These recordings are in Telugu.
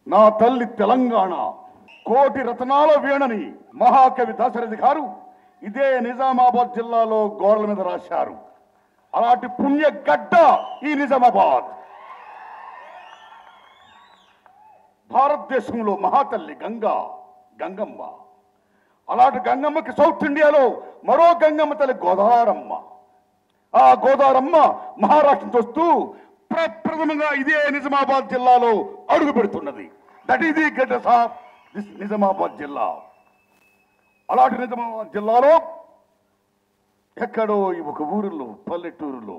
నా తల్లి తెలంగాణ కోటి రతనాల వీణని మహాకవి దాశరథి గారు ఇదే నిజామాబాద్ జిల్లాలో గోడల మీద రాశారు. అలాంటి పుణ్య గడ్డ ఈ నిజామాబాద్. భారతదేశంలో మహాతల్లి గంగమ్మ. అలాంటి గంగమ్మకి సౌత్ ఇండియాలో మరో గంగమ్మ తల్లి గోదారమ్మ. ఆ గోదారమ్మ మహారాష్ట్ర వస్తూ ప్రప్రథమంగా ఇదే నిజామాబాద్ జిల్లాలో అడుగు పెడుతున్నది. That is the greatest of this Nizamabad జిల్లా. అలాంటి నిజామాబాద్ జిల్లాలో ఎక్కడో ఒక ఊరిలో పల్లెటూరులో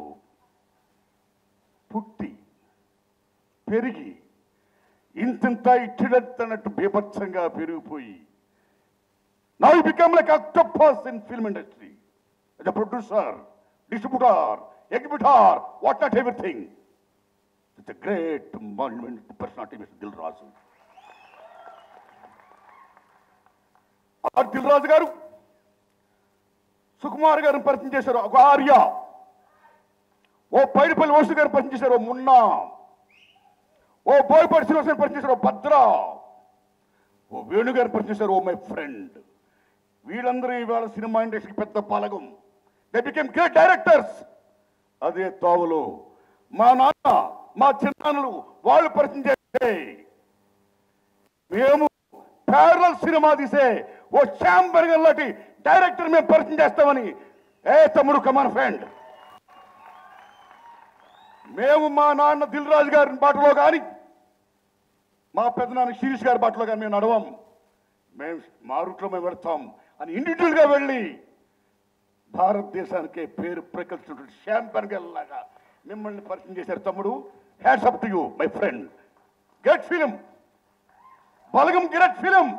పుట్టి పెరిగి ఇంత ఇచ్చిడన్నట్టు బీభత్సంగా పెరిగిపోయి now you become like octopus in film industry as a producer, distributor, exhibitor, what not everything. It's a great monument to personality, Mr. Dil Raju. Dil Raju గారు సుకుమార్ గారిని పరిచయం చేశారు, ఒక ఆర్య. ఓ పైడిపల్లి ఓసు గారిని పరిచయం చేశారు, మున్నా. ఓ బోయపాటి శ్రీనివాసని పరిచయం చేశారు, భద్ర. ఓ వేణు గారిని పరిచయం చేశారు, ఓ మై ఫ్రెండ్. వీళ్ళందరూ ఇవాళ సినిమా ఇండస్ట్రీకి పెద్ద పాలకం. They became great directors. అదే తావులో మా నాన్న మా చిన్నాన్నలు వాళ్ళు పరిచయం చేస్తే మేము ప్యారలల్ సినిమా తీసే ఓ శ్యామ్ బెనగల్ లాంటి డైరెక్టర్ మేము పరిచయం చేస్తామని. తమ్ముడు కమాన్ ఫ్రెండ్. మేము మా నాన్న దిల్ రాజు గారి బాటలో కానీ మా పెద్దనాన్న శిరీష్ గారి బాటలో కానీ మేము నడవం. మేము మా రూట్లో మేము వెళ్తాం అని ఇండివిజువల్గా వెళ్ళి భారతదేశానికే పేరు ప్రకటించినటువంటి శ్యామ్ బెనగల్ లాగా మిమ్మల్ని పరిచయం చేశారు. తమ్ముడు, hats up to you my friend. Great film Balagam, great film.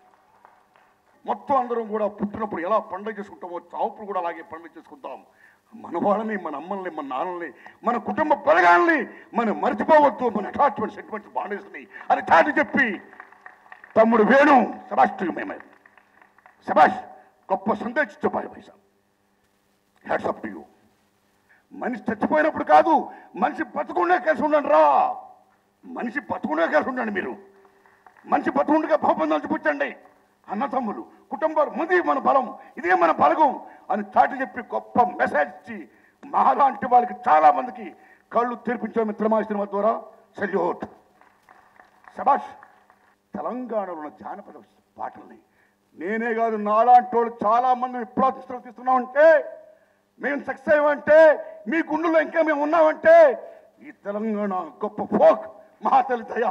మొత్తం అందరం కూడా పుట్టినప్పుడు ఎలా పండుగ చేసుకుంటామో చావుప్పుడు కూడా అలాగే పండుగ చేసుకుంటాం. మన వాళ్ళని, మన అమ్మల్ని, మన నాన్నల్ని, మన కుటుంబ బలగాల్ని మనం మర్చిపోవద్దు. మన అటాచ్మెంట్ సెంటిమెంట్స్ బాండేజ్ని అని చాటి చెప్పి తమ్ముడు వేణు శభాష్ టు యు మై మ్యాన్. శభాష్, గొప్ప సందేశం చెప్పాలి పైసా. Hats up to you. మనిషి చచ్చిపోయినప్పుడు కాదు, మనిషి బతుకుండే కలిసి ఉండండి రా. మనిషి బతుకుండే కలిసి ఉండండి. మీరు మనిషి బతుకుండగా భావబంధాలు చూపించండి. అన్న తమ్ములు, కుటుంబాలు, ముందు మన బలం, ఇదే మన బలగం అని చాటి చెప్పి గొప్ప మెసేజ్ ఇచ్చి మహాలాంటి వాళ్ళకి చాలా మందికి కళ్ళు తెరిపించే మిత్రమా సినిమా ద్వారా సెల్యూట్. శభాష్. తెలంగాణలో ఉన్న జానపద పాటల్ని నేనే కాదు నాలాంటి వాళ్ళు చాలా మంది విప్లవ తీస్తున్నామంటే, మేము సక్సెస్ అయ్యామంటే, మీ గుండెల్లో ఇంకా మేము ఉన్నామంటే ఈ తెలంగాణ గొప్ప ఫోక్ మహాతల్లి దయ.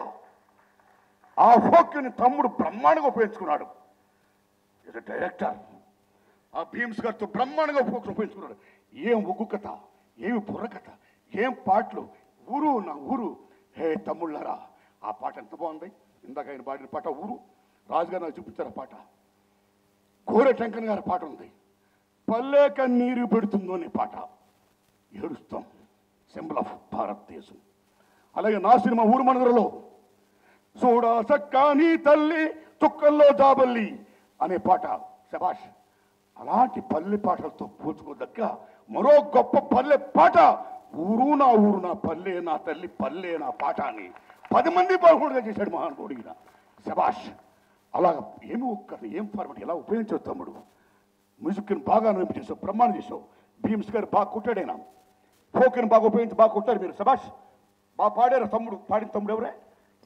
ఆ ఫోక్ని తమ్ముడు బ్రహ్మాండంగా ఉపయోగించుకున్నాడు. డైరెక్టర్ ఆ భీమ్స్ గారితో బ్రహ్మాండంగా ఫోక్ ఉపయోగించుకున్నాడు. ఏం ఒగ్గు కథ, ఏమి బుర్రకథ, ఏం పాటలు. ఊరు నా ఊరు. హే తమ్ముళ్ళారా, ఆ పాట ఎంత బాగుంది. ఇందాక ఆయన పాడిన పాట ఊరు. రాజుగారు నాకు చూపించారు ఆ పాట. కోరే టంకన్ గారి పాట ఉంది, పల్లె కన్నీరు పెడుతుందో అనే పాట. ఏడుస్తాం, సింబల్ ఆఫ్ భారతదేశం. అలాగే నా సినిమా ఊరు మనగరలో చూడా సక్కా నీ తల్లి చుక్కల్లో జాబల్లి అనే పాట. శభాష్. అలాంటి పల్లె పాటలతో పోల్చుకోదగ్గ మరో గొప్ప పల్లె పాట ఊరు నా పల్లె నా తల్లి పల్లె నా పాట అని 10 మంది బాగుడుగా చేశాడు మహానుభావుడు ఈయన. శభాష్. అలాగ ఏమి ఒక్కరు ఏం ఫార్మట్ ఎలా ఉపయోగించావు తమ్ముడు. మ్యూజిక్ని బాగా చేసావు, బ్రహ్మాండం చేసావు. భీమ్స్ గారు బాగా కొట్టాడైనా, ఫోక్ని బాగా ఉపయోగించి బాగా కొట్టారు మీరు. శభాష్. బాగా పాడారు తమ్ముడు. పాడిన తమ్ముడు ఎవరే?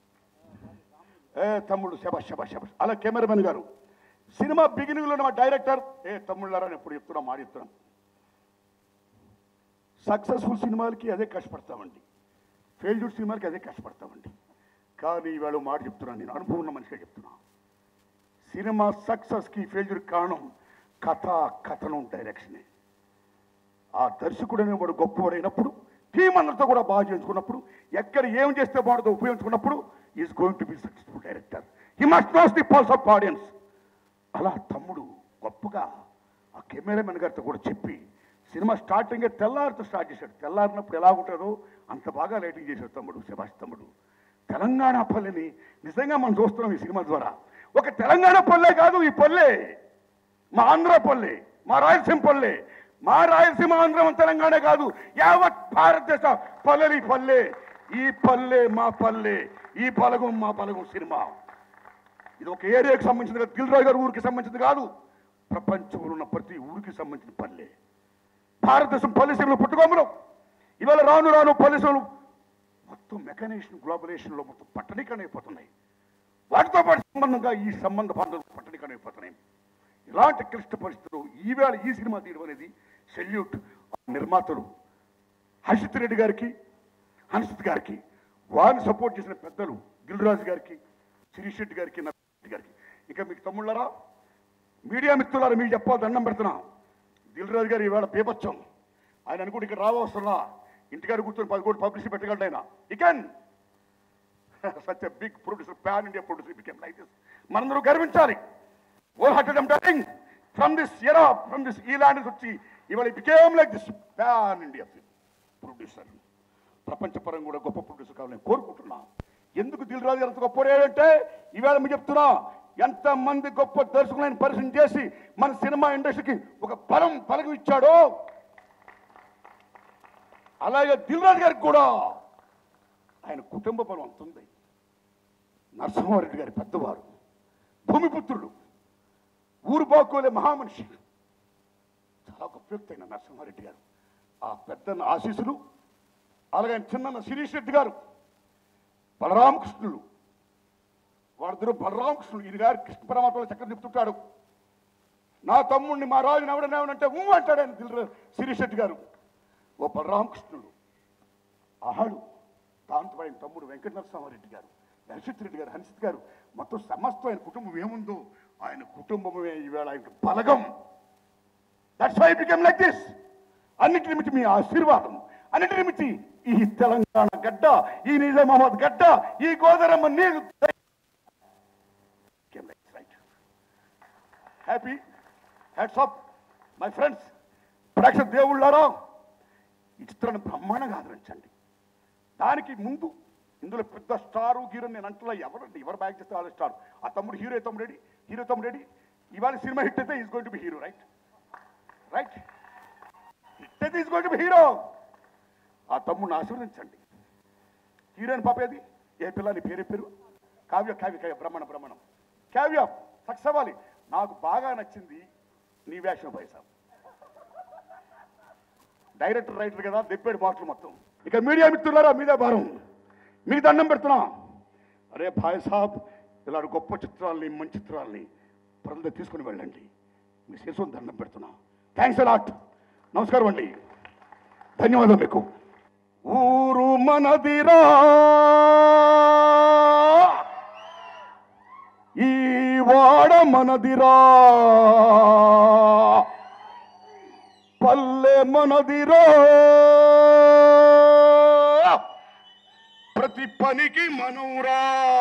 తమ్ముడు. శభాష్ శభాష్ శభాష్. అలా కెమెరామెన్ గారు. సినిమా బిగినింగ్లో మా డైరెక్టర్ తమ్ముళ్ళారని ఎప్పుడు చెప్తున్నాం, మాట చెప్తున్నాం. సక్సెస్ఫుల్ సినిమాలకి అదే కష్టపడతామండి, ఫెయిల్యూర్ సినిమాలకి అదే కష్టపడతామండి. కానీ ఇవాళ మాట చెప్తున్నాను, నేను అనుభవం ఉన్న మనిషిగా చెప్తున్నా. సినిమా సక్సెస్కి ఫెయిల్యూర్ కారణం కథనం డైరెక్షనే. ఆ దర్శకుడు అనేవాడు గొప్పవాడైనప్పుడు, టీం అందరితో కూడా బాగా చేయించుకున్నప్పుడు, ఎక్కడ ఏం చేస్తే బాగుంటుందో ఉపయోగించుకున్నప్పుడు is going to be successful director. He must knows the pulse of audience. అలా తమ్ముడు గొప్పగా ఆ కెమెరామెన్ గారితో కూడా చెప్పి సినిమా స్టార్టింగే తెల్లారితో స్టార్ట్ చేశాడు. తెల్లారినప్పుడు ఎలా ఉంటుందో అంత బాగా లైటింగ్ చేశాడు తమ్ముడు. శభాష్ తమ్ముడు. తెలంగాణ పల్లెని నిజంగా మనం చూస్తున్నాం ఈ సినిమా ద్వారా. ఒక తెలంగాణ పల్లె కాదు ఈ పల్లె, మా ఆంధ్ర పల్లె, మా రాయలసీమ పల్లె. మా రాయలసీమ ఆంధ్ర తెలంగాణ కాదు, యావత్ భారతదేశ పల్లెని పల్లె. ఈ పల్లె మా పల్లె, ఈ బలగం మా బలగం సినిమా ఇది ఒక ఏరియాకి సంబంధించింది కాదు, దిల్ రాజు గారి ఊరికి సంబంధించింది కాదు, ప్రపంచంలో ఉన్న ప్రతి ఊరికి సంబంధించిన పల్లె. భారతదేశం పల్లె సీమలు పుట్టుకోమలు. ఇవాళ రాను రాను పల్లె సీమలు మొత్తం మెకనైజేషన్ గ్లోబలైజేషన్లో మొత్తం పట్టణీకరణ అయిపోతున్నాయి. వాటితో పాటు సంబంధంగా ఈ సంబంధ బాంధవులు పట్టణీకరణ అయిపోతున్నాయి. ఇలాంటి క్లిష్ట పరిస్థితులు ఈవేళ ఈ సినిమా తీయడం అనేది సెల్యూట్ నిర్మాతలు హర్షిత్ రెడ్డి గారికి, హన్సిత్ గారికి, వారిని సపోర్ట్ చేసిన పెద్దలు దిల్ రాజు గారికి, శిరీష్ రెడ్డి గారికి, నరేష్ గారికి. ఇంకా మీకు తమ్ముళ్ళారా, మీడియా మిత్రులారా, మీకు చెప్పాలి, దండం పెడుతున్నా. దిల్ రాజు గారు ఈవేళ బీభత్సం. ఆయన అనుకుంటే ఇక్కడ రావస్తున్నా, ఇంటికాడ కూర్చొని 10 కోట్లు పబ్లిసిటీ పెట్టగలడు ఆయన. ఈ can such a big producer, pan India producer became like this. మనందరూ గర్వించాలి. Whole hearted I'm telling from this era, from this ఈ ల్యాండ్ వచ్చి ఇవాళ became like this pan India producer. ప్రపంచపరంగా కూడా గొప్ప ప్రొడ్యూసర్ కావాలని కోరుకుంటున్నా. ఎందుకు దిల్ రాజు గారు అంత గొప్పవాడంటే ఈవేళ మీకు చెప్తున్నా, ఎంతమంది గొప్ప దర్శకులను పరిచయం చేసి మన సినిమా ఇండస్ట్రీకి ఒక బలం ఇచ్చాడో, అలాగే దిల్ రాజు గారికి కూడా ఆయన కుటుంబ బలం అంతుంది. నరసింహారెడ్డి గారి పెద్దవారు, భూమిపుత్రుడు, ఊరు బాకోలే మహామనిషి, చాలా గొప్ప వ్యక్తి అయిన నరసింహారెడ్డి గారు. ఆ పెద్దన్న ఆశీస్సులు, అలాగే చిన్న శిరీష్ రెడ్డి గారు, బలరామకృష్ణుడు, వారిద్దరు బలరామకృష్ణుడు. ఇది గారు కృష్ణ పరమాత్మలో చక్కగా చెప్తుంటాడు. నా తమ్ముడిని మా రాజుని ఎవడనేవనంటే అంటాడు ఆయన శిరీష్ రెడ్డి గారు. ఓ బలరామకృష్ణుడు ఆహాడు. దాంతో ఆయన తమ్ముడు వెంకట నరసింహారెడ్డి గారు, హర్షిత్ రెడ్డి గారు, హన్సిత్ గారు, మొత్తం సమస్తం ఆయన కుటుంబం ఏముందో ఆయన కుటుంబమే ఈవేళ ఆయన బలగం. That's why become like this. అన్నిటి నిమిత్తి మీ ఆశీర్వాదం, అన్నిటి నిమిత్తి ఈ తెలంగాణ గడ్డ, ఈ నిజామాబాద్ గడ్డ, ఈ గోదావరమ్మ నీళ్ళు. Happy hats off my friends. ప్రేక్షక దేవుళ్ళారా, ఈ చిత్రాన్ని బ్రహ్మాండంగా ఆదరించండి. దానికి ముందు ఇందులో పెద్ద స్టారు హీరో నేను అంటున్నా, ఎవరు బ్యాక్ చేస్తే వాళ్ళ స్టార్. ఆ తమ్ముడు హీరో తమ్ముడేడి ఇవాళ సినిమా హిట్ అయితే is going to be hero. Right hit అయితే is going to be hero. ఆ తమ్ముడిని ఆశీర్వదించండి. హీరోయిన్ పాపేది, ఏ పిల్లని పేరు కావ్య బ్రహ్మణం కావ్య సక్సెస్ అవ్వాలి. నాకు బాగా నచ్చింది నీ వేషం పైసా. రైటర్ కదా, దెప్పాడు మాటలు మొత్తం. ఇక మీడియా మిత్రులారా, మీదే భారం, మీకు దండం పెడుతున్నా. అరే భాయ్ సాబ్, ఇలాంటి గొప్ప చిత్రాలని, మంచి చిత్రాలని ప్రజలు తీసుకుని వెళ్ళండి. మీ శిరస్సును దండం పెడుతున్నా. Thanks a lot. నమస్కారం అండి, ధన్యవాదాలు మీకు. ఊరు మనదిరా, ఈ వాడ మనదిరా, పల్లె మనదిరా, ప్రతి పనికి మనవురా.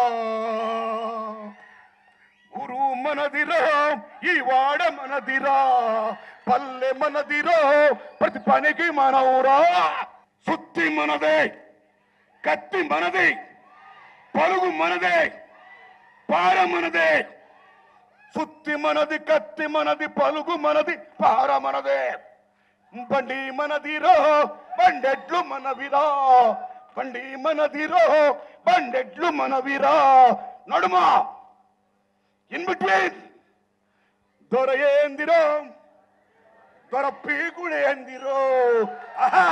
ఊరు మనదిరా, ఈ వాడ మనదిరా, పల్లె మనదిరా, ప్రతి పనికి మనవురా. సుత్తి మనదే, కత్తి మనదే, పలుగు మనదే, పార మనదే. సుత్తి మనది, కత్తి మనది, పలుగు మనది, పార మనదే. బండి మనదిరో, బండెడ్లు మనవిరా, బండి మనదిరో, బండెడ్లు మనవిరా. నడుమ ఇన్ బిట్వీన్ దొర ఏందిరో, దొర పీకుడు ఏందిరో. ఆహా,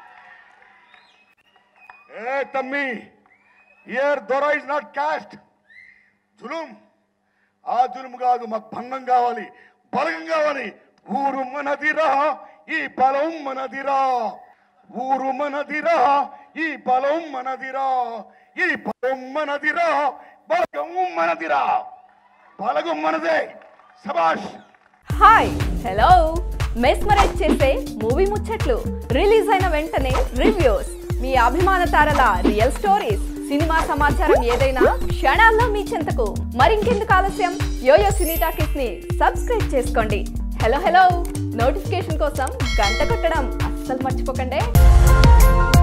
ఏ తమ్మి, హియర్ దొర ఇస్ నాట్ కాస్ట్. జులుం, ఆ జులుం కాదు, మాకు భంగం కావాలి, బలగం కావాలి. ఊరు మనదిరా, ఈ బలం మనదిరా. ఊరు మనదిరా, ఈ బలం మనదిరా. ఈ బలం మనదిరా, బలగం మనదిరా. బలగం మనదే. శభాష్. Hi, hello. మెస్మరైజ్ చేసే మూవీ ముచ్చట్లు, రిలీజ్ అయిన వెంటనే రివ్యూస్, మీ అభిమాన తారల రియల్ స్టోరీస్, సినిమా సమాచారం ఏదైనా క్షణాల్లో మీ చెంతకు. మరింకెందుకు ఆలస్యం, యోయో సినీ టాకీస్ ని సబ్స్క్రైబ్ చేసుకోండి. హలో నోటిఫికేషన్ కోసం గంట కొట్టడం అస్సలు మర్చిపోకండి.